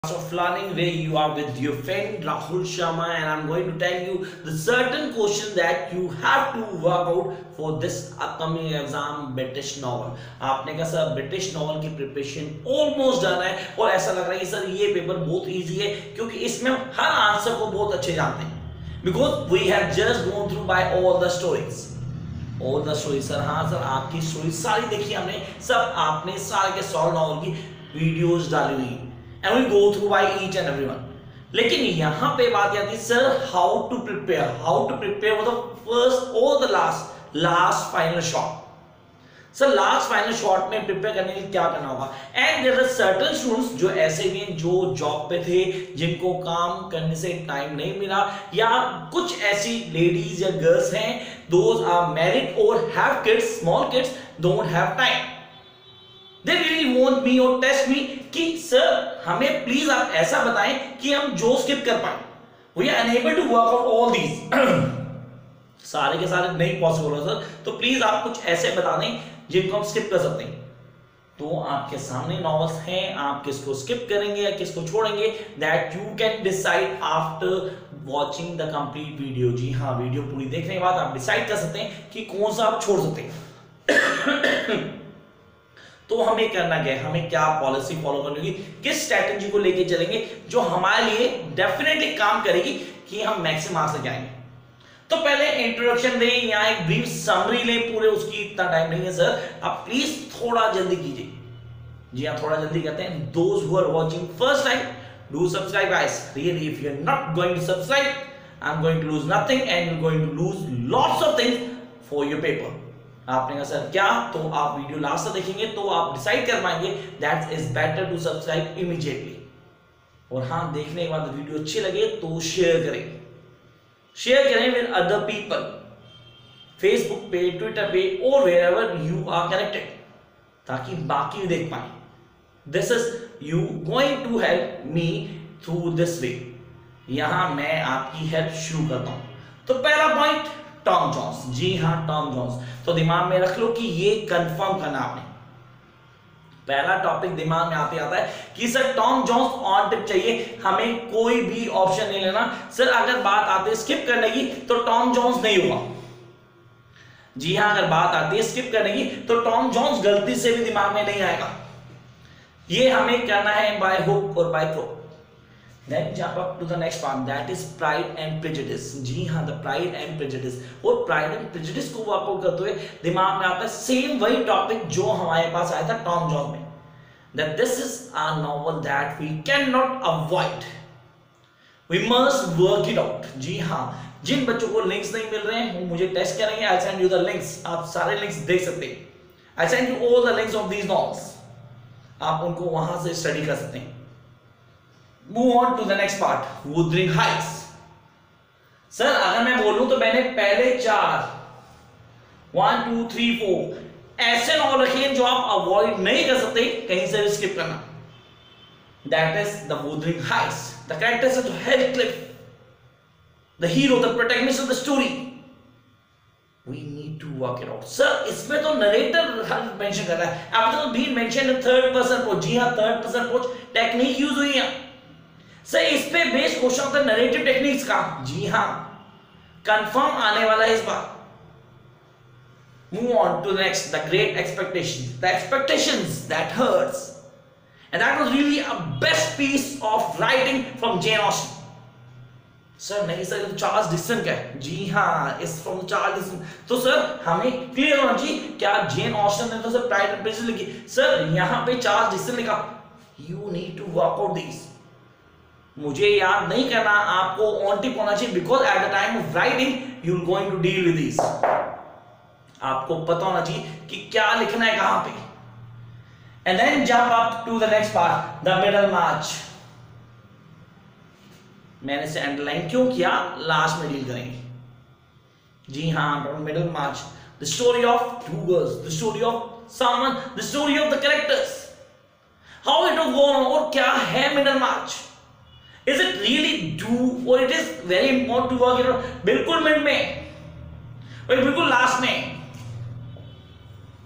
Of learning where you are with your friend Rahul Sharma and I'm going to tell you the certain question that you have to work out for this upcoming exam British novel। आपने कहा sir British novel की preparation almost done है और ऐसा लग रहा है कि सर ये पेपर बहुत इजी है क्योंकि इसमें हम हर आंसर को बहुत अच्छे जानते हैं because we have just gone through by all the stories. All the story sir, हाँ सर आपकी स्टोरी सारी देखी हमने, सब आपने सारे के 100 नॉवल की वीडियोस डाली हुई and we go through by each and everyone। लेकिन यहाँ पे बात आती है sir how to prepare for the first और the last final shot. Sir last final shot में प्रिपेयर करने के लिए क्या करना होगा? And there are certain students जो ऐसे भी हैं जो जॉब पे थे, जिनको काम करने से टाइम नहीं मिला, या कुछ ऐसी लेडीज या गर्ल्स हैं दोज आर मैरिड और have kids, small kids, don't have time. They really want me or test me कि सर हमें प्लीज आप ऐसा बताएं कि हम जो स्किप कर पाए। We are unable to work out all these। सारे के सारे नहीं पॉसिबल हो सर, तो प्लीज आप कुछ ऐसे बता दें जिनको हम स्किप कर सकते हैं। तो आपके सामने नॉवेल्स हैं, आप किसको स्किप करेंगे या किसको छोड़ेंगे, that you can decide after watching the complete video. जी हाँ, वीडियो पूरी देखने के बाद आप डिसाइड कर सकते हैं कि कौन सा आप छोड़ सकते हैं। तो हमें करना क्या है, हमें क्या पॉलिसी फॉलो करनी होगी, किस स्ट्रैटेजी को लेके चलेंगे जो हमारे लिए डेफिनेटली काम करेगी कि हम मैक्सिमम मार्क्स लेके आएंगे। तो पहले इंट्रोडक्शन दें या एक ब्रीफ समरी लें, पूरे उसकी इतना टाइम नहीं है सर, आप प्लीज थोड़ा जल्दी कीजिए। जी हाँ, थोड़ा जल्दी करते हैं। Those who are watching first time do subscribe guys. Really if you are not going to subscribe I am going to lose nothing and you are going to lose lots of things for your paper. आपने कहा sir क्या, तो आप video last तक देखेंगे तो आप decide कर पाएंगे that is better to subscribe immediately. और हाँ, देखने के बाद वीडियो अच्छी लगे तो शेयर करें विद अदर पीपल, फेसबुक पे, ट्विटर पे और वेयरएवर यू आर कनेक्टेड, ताकि बाकी देख पाए। This is you going to help me through this way. यहां मैं आपकी हेल्प शुरू करता हूं। तो पहला पॉइंट, टॉम जोन्स। जी हाँ, टॉम जोन्स। तो दिमाग में रख लो कि ये कंफर्म करना आपने। पहला टॉपिक दिमाग में आते आता है कि sir Tom Jones on tip चाहिए, हमें कोई भी ऑप्शन नहीं लेना। सर अगर बात आती है स्किप करने की तो टॉम जोन्स नहीं होगा। जी हाँ, अगर बात आती है स्किप करने की तो टॉम जोन्स गलती से भी दिमाग में नहीं आएगा। ये हमें करना है बाय हुक और by crook. Then jump up to the next part, that is Pride and Prejudice। जी हाँ, the Pride and Prejudice। और Pride and Prejudice को वर्कआउट करते हुए दिमाग में आता है सेम वही टॉपिक जो हमारे पास आया था टॉम जोन्स में, that this is a novel that we cannot avoid, we must work it out। जी हाँ, जिन बच्चों को लिंक्स नहीं मिल रहे हैं वो मुझे टेस्ट करेंगे, I'll send you the links। आप सारे लिंक्स देख सकते हैं, I'll send you all the links of these novels। आप उनको वहां से स्टडी कर सकते हैं। Move on to the next part, Wuthering Heights। Sir अगर मैं बोलूं तो मैंने पहले 4 1 2 3 4 ऐसे नॉवल रखे हैं जो आप अवॉइड नहीं कर सकते, कहीं से भी स्किप करना। That is the Wuthering Heights। The characters are Heathcliff, the hero, the protagonist of the story। We need to work it out। Sir इसमें तो नरेटर मेंशन कर रहा है, अब तो भी mention in third person approach. जी हाँ, third person approach technique use हुई है सर। इस पे बेस्ड क्वेश्चन होता है नरेटिव टेक्निक्स का। जी हाँ, कंफर्म आने वाला है इस बार। Move on to next, the great Expectations. The Expectations that hurts and that was really a best piece of writing from Jane Austen. Sir नहीं सर, तो चार्ल्स डिक्सन का है। जी हाँ, इज फ्रॉम चार्ल्स डिक्सन। तो sir हमें clear होना चाहिए क्या जेन ऑस्टन ने तो सर प्राइड एंड प्रेजुडिस लिखी, सर यहां पे चार्ल्स डिक्सन लिखा। You need to work out this. मुझे याद नहीं करना, आपको ऑन टिप होना चाहिए because at the time of writing you are going to deal with this. आपको पता होना चाहिए कि क्या लिखना है कहां पे। And then jump up to the next part, the Middlemarch. मैंने इसे अंडरलाइन क्यों किया, लास्ट में डील करेंगे। जी हाँ, Middlemarch, the story of two girls, the story of someone, the story of the characters, how it was gone. और क्या है Middlemarch, Is it really do or it is very important to work it out? बिल्कुल mid में और बिल्कुल last में,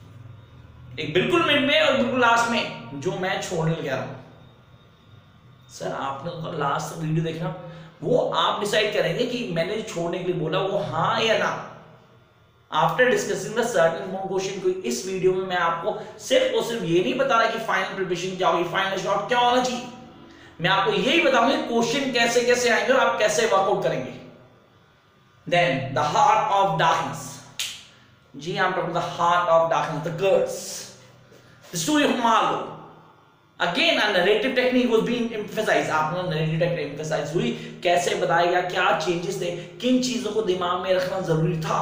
एक बिल्कुल मिड में और बिल्कुल लास्ट में जो मैं छोड़ने लगा रहा हूं। सर आपने लास्ट वीडियो देखना, वो आप डिसाइड करेंगे कि मैंने जो छोड़ने के लिए बोला वो हाँ या ना। After discussing the certain question को इस वीडियो में मैं आपको सिर्फ और सिर्फ ये नहीं बता रहा कि फाइनल प्रिपरेशन क्या होगी, फाइनल शॉट क्या होना चाहिए, मैं आपको यही बताऊंगा क्वेश्चन कैसे कैसे आएंगे और आप कैसे वर्कआउट करेंगे। Then the Heart of Darkness, जी I'm talking the heart of darkness, the curse, the story of Marlowe. Again a narrative technique was being emphasized. आपने narrative technique emphasize हुई, कैसे बताया गया, क्या चेंजेस थे, किन चीजों को दिमाग में रखना जरूरी था।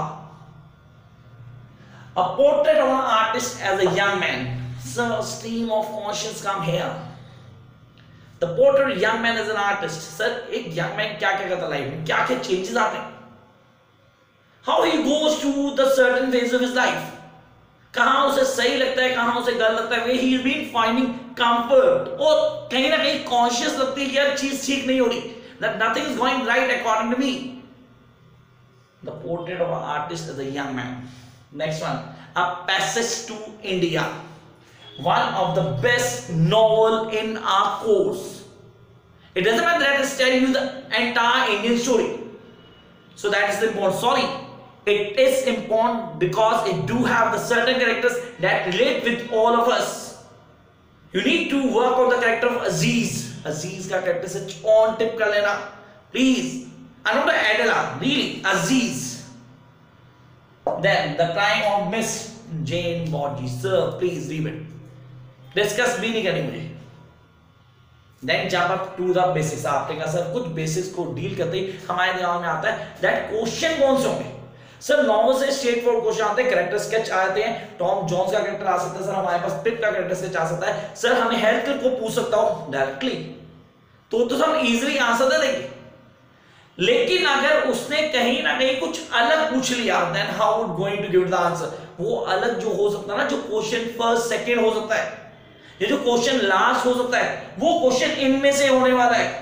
A portrait of an artist as a young man. Sir, stream of conscience come here. The portrait of young man as an artist. Sir, एक young man क्या क्या करता लाइफ में, क्या क्या चेंजेस आते हैं, how he goes to the certain phase of his life, कहां उसे सही लगता है, कहां उसे गलत लगता है, where he has been finding comfort, और कहीं ना कहीं कॉन्शियस लगती है कि यार चीज ठीक नहीं हो रही, that nothing is going right according to me. The portrait of an artist as a young man. Next one, A Passage to India, one of the best novel in our course. It doesn't matter that it's telling you the entire Indian story, so that is important. Sorry, it is important because it do have the certain characters that relate with all of us. You need to work on the character of Aziz. Aziz का character से on tip कर लेना please. I know the Adela, really Aziz. Then the crime of Miss Jane Borges. Sir, please read it. Discuss भी नहीं करनी मुझे. Then jump up to the basics. आपने कहा सर कुछ बेसिक्स को डील करते ही हमारे दिमाग में आता है that क्वेश्चन कौन से होंगे। सर नॉर्मल से स्ट्रेट फॉरवर्ड क्वेश्चन आते हैं, कैरेक्टर स्केच आते हैं, टॉम जॉन्स का कैरेक्टर आ सकता है, सर हमारे पास पिप का कैरेक्टर स्केच आ सकता है, सर हमें हेल्थ केयर को पूछ सकता हूं डायरेक्टली, तो हम इजीली आंसर दे देंगे। लेकिन अगर उसने कहीं ना कहीं कुछ अलग पूछ लिया, then how would going to give the answer. वो अलग जो हो सकता है ना, जो क्वेश्चन फर्स्ट सेकंड हो सकता है, ये जो क्वेश्चन लास्ट हो सकता है, वो क्वेश्चन इनमें से होने वाला है।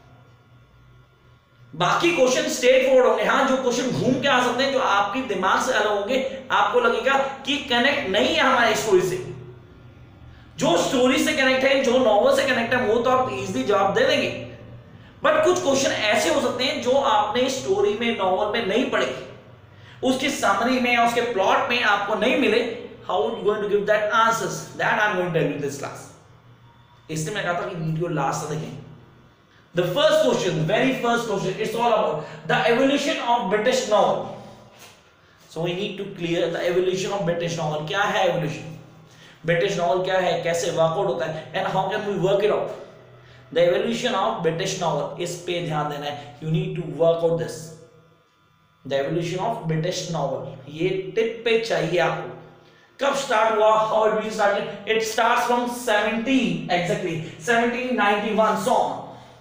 बाकी क्वेश्चन स्ट्रेट फॉरवर्ड होंगे। हाँ, जो क्वेश्चन घूम के आ सकते हैं, जो आपके दिमाग से अलग होंगे, आपको लगेगा कि कनेक्ट नहीं है हमारी स्टोरी से, जो स्टोरी से कनेक्ट है, जो नॉवल से कनेक्ट है, वो तो आप इजीली जवाब दे देंगे। बट कुछ क्वेश्चन ऐसे हो सकते हैं जो आपने स्टोरी में, नॉवल में नहीं पढ़े, उसकी समरी में या उसके प्लॉट में आपको नहीं मिले, how are you going to give that answers, that I am going to tell you this class. इसलिए मैं कहता हूं कि वीडियो लास्ट तक देखें। The first question, very first question, it's all about the evolution of British novel. So we need to clear the evolution of British novel. क्या है evolution? British novel क्या है, कैसे वर्कआउट होता है, and how can we work it out? The evolution of British novel, इस पे ध्यान देना है. You need to work out this. The evolution of British novel, ये टिप पे चाहिए आपको. कब स्टार्ट हुआ? How it been started? It starts from 1791 song.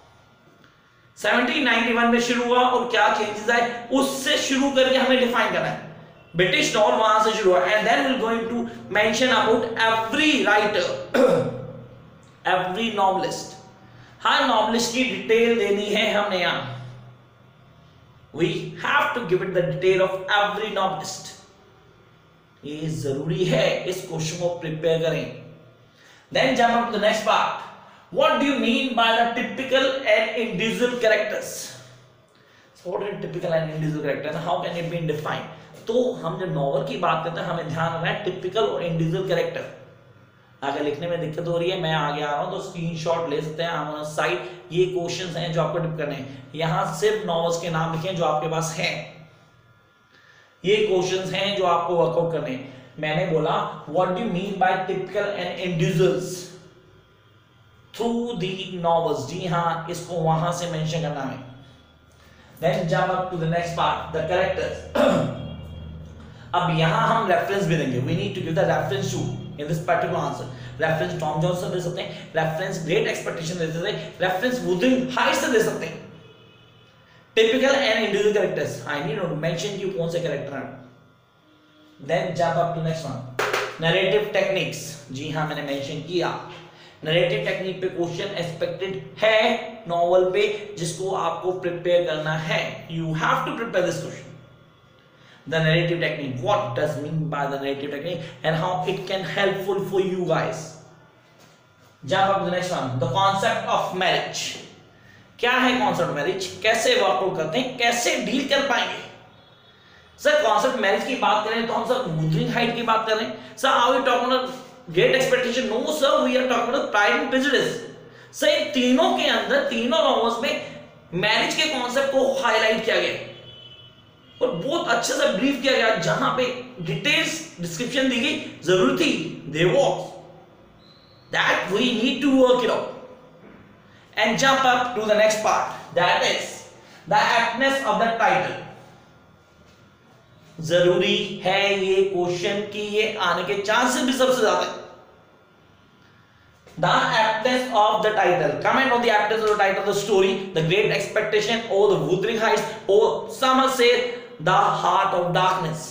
1791 में शुरू हुआ और क्या चेंजेस आए उससे शुरू करके हमें डिफाइन करना है. ब्रिटिश नॉवल वहां से शुरू हुआ, and then we will going to mention about every writer, every novelist. हर नॉवलिस्ट की डिटेल देनी है हमने यहां. We have to give it the detail of every novelist. ये जरूरी है, इस क्वेश्चन को प्रिपेयर करें. Then jump up to the next part. What do you mean by the typical and individual characters? So what is typical and individual character and how can it be defined? तो हम जब novel की बात करते हैं हमें ध्यान रखना है टिपिकल और इंडिविजुअल कैरेक्टर. अगर लिखने में दिक्कत हो रही है, मैं आगे आ रहा हूं तो स्क्रीनशॉट ले सकते हैं ऑन साइड. ये क्वेश्चंस हैं जो आपको टिप करने हैं. यहां सिर्फ नॉवेल्स के नाम लिखें जो आपके पास हैं. ये क्वेश्चंस हैं जो आपको वर्कआउट करने हैं. मैंने बोला what do you mean by typical and individuals through the novels. जी हाँ, इसको वहां से मेंशन करना है. Then jump up to the next part, the characters. अब यहां हम रेफरेंस भी देंगे. We need to give the reference to in this particular answer. Reference Tom Jones से दे सकते हैं, रेफरेंस ग्रेट एक्सपेक्टेशन दे सकते हैं, रेफरेंस वुथइन हाइट्स से दे सकते हैं. Typical and individual characters, I need to mention कि कौन से कैरेक्टर हैं. Then jump up to next one, narrative techniques. जी हाँ, मैंने मेंशन किया. नैरेटिव टेक्निक पे क्वेश्चन एक्सपेक्टेड है नॉवल पे, जिसको आपको प्रिपेयर करना है. You have to prepare this question. The narrative technique, what does mean by the narrative technique and how it can helpful for you guys. Jump up to the next one, the concept of marriage. क्या है concept marriage, कैसे workout करते हैं, कैसे deal कर पाएंगे? Sir concept marriage की बात करें तो हम सर वुथरिंग हाइट की बात कर रहे हैं। Sir are we talking about Great Expectation? No sir, we are talking about Pride and Prejudice. Sir इन तीनों के अंदर, तीनों नॉवेल्स में मैरिज के कॉन्सेप्ट को हाईलाइट किया गया और बहुत अच्छे से ब्रीफ किया गया, जहां पे डिटेल्स डिस्क्रिप्शन दी गई। जरूरी थी, there was that we need to work it out and jump up to the next part, that is the aptness of the title। जरूरी है ये क्वेश्चन की ये आने के चांसेस भी सबसे ज्यादा है। The aptness of the title, comment on the aptness of the title of the story, the great expectation or the wuthering heights, or some say the heart of darkness।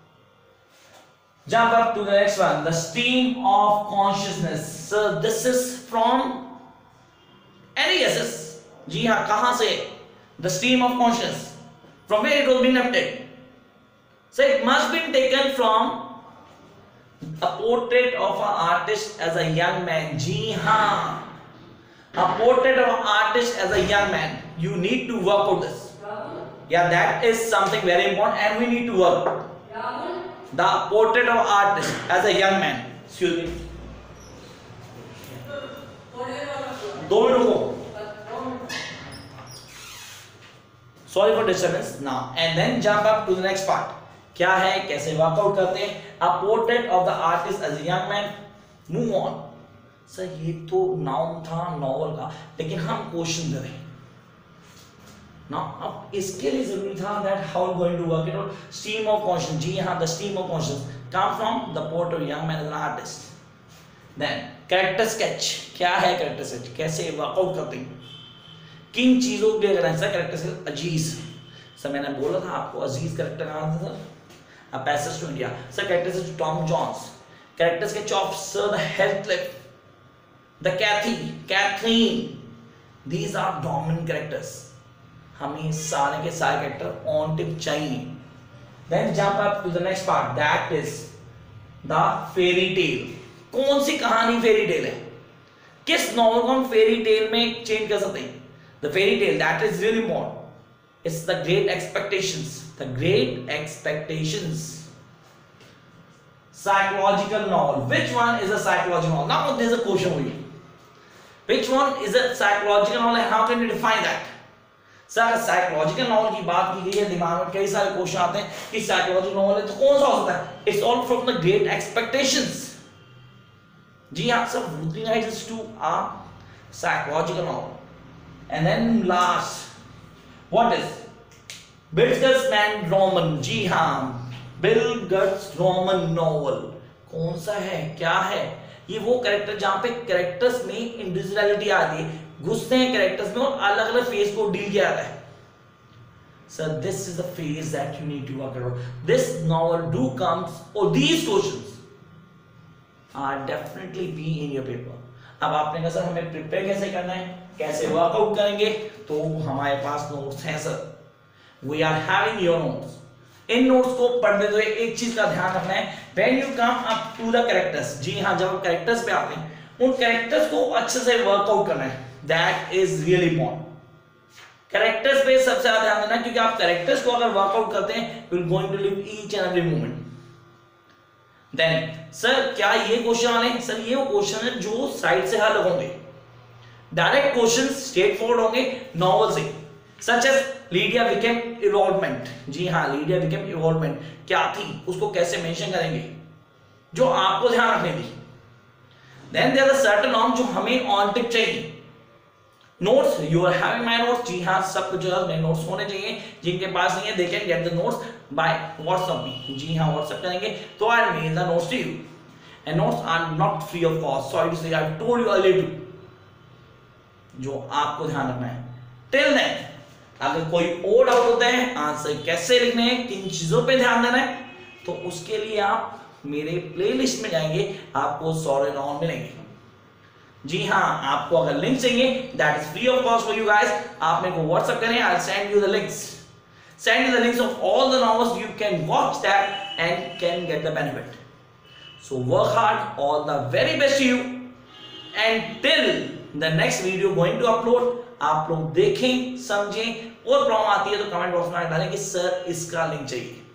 Jump up to the next one, the stream of consciousness। So this is from any guesses? जी हाँ, कहां से? The stream of consciousness, from where it was being adapted? So it must be taken from a portrait of an artist as a young man। जी हाँ, a portrait of an artist as a young man। You need to work on this। Yeah, that is something very important and we need to work। The portrait of an artist as a young man। Excuse me, 2 minute रुको। Sorry for disturbance now, and then jump up to the next part। क्या है, कैसे workout करते हैं? A portrait of the artist as a young man। Move on। Sir ये तो noun था novel का, लेकिन हम क्वेश्चन दे रहे हैं ना। अब इसके लिए जरूरी था that how going to work it out। Stream of consciousness, जी हाँ, the stream of consciousness come from the portrait of young man as an artist। Then character sketch, क्या है कैरेक्टर स्केच, कैसे वर्कआउट करते हैं? किन चीजों के अगर ऐसा कैरेक्टर स्केच? अजीज। सर मैंने बोला था आपको अजीज कैरेक्टर कहां था? A passage to India. Sir character sketch Tom Jones. Character sketch of sir the Heathcliff, the Catherine. These are dominant characters. हमें सारे के सारे कैरेक्टर ऑन टिप चाहिए। Then jump up to the next part, that is the fairy tale. कौन सी कहानी fairy tale है? किस नॉवल को हम फेरी टेल में चेंज कर सकते हैं? The fairy tale, that is really more, it's the great expectations। The great expectations, psychological novel। Which one is a psychological novel? Now there is a question for you, which one is a psychological novel and how can you define that? Sir psychological novel की बात की गई है, दिमाग में कई सारे question आते हैं कि साइकोलॉजिकल नॉवल है तो कौन सा हो सकता है? It's all from the great expectations. जी हाँ sir, Wuthering Heights to a psychological novel. And then last, what is Bill Gutsman Roman? जी हाँ, बिल गट्स रोमन नॉवल कौन सा है, क्या है? ये वो कैरेक्टर जहां पे कैरेक्टर्स में इंडिविजुअलिटी आती है, घुसते हैं कैरेक्टर्स में और अलग अलग फेज को डील किया जाता है। So this is the phase that you need to work out। This novel do comes or these questions are definitely be in your paper। अब आपने कहा सर हमें प्रिपेयर कैसे करना है, कैसे वर्कआउट करेंगे? तो हमारे पास नोट्स हैं sir, we are having your notes. इन नोट्स को पढ़ने हुए एक चीज का ध्यान रखना है, when you come up to the characters. जी हाँ, जब आप कैरेक्टर्स पे आते हैं उन कैरेक्टर्स को अच्छे से वर्कआउट करना है, that is really important. Characters पे सबसे ज्यादा ध्यान देना, क्योंकि आप कैरेक्टर्स को अगर वर्कआउट करते हैं you will going to live each and every moment. Then sir क्या ये क्वेश्चन आने? सर ये वो क्वेश्चन है जो साइड से हल होंगे, डायरेक्ट क्वेश्चन स्ट्रेट फॉरवर्ड होंगे नॉवल से, such as Lydia Wickham involvement. जी हाँ, लीडिया विकेम इवॉल्वमेंट क्या थी, उसको कैसे मेंशन करेंगे, जो आपको ध्यान रखने दी। Then there are certain norm जो हमें ऑन टिप चाहिए। Notes, you are having my notes. जी हाँ, सब कुछ जो है नोट्स होने चाहिए, जिनके पास नहीं है they can get the notes by WhatsApp भी। जी हाँ, व्हाट्सएप करेंगे तो I mail the notes to you and notes are not free of cost. Sorry to say I told you earlier too, जो आपको ध्यान रखना है। टिल देन अगर कोई और डाउट होता है आंसर कैसे लिखने हैं, किन चीजों पे ध्यान देना है, तो उसके लिए आप मेरे प्लेलिस्ट में जाएंगे, आपको 100 राउंड मिलेंगे। जी हाँ, आपको अगर लिंक चाहिए that is free of cost for you guys, आप मेरे को व्हाट्सएप करें, I will send you the links, send you the links of all the novels, you can watch that and can get the benefit. So work hard, all the very best to you, and till the next video going to upload, आप लोग देखें समझें, और problem आती है तो comment box में डालें कि सर इसका लिंक चाहिए।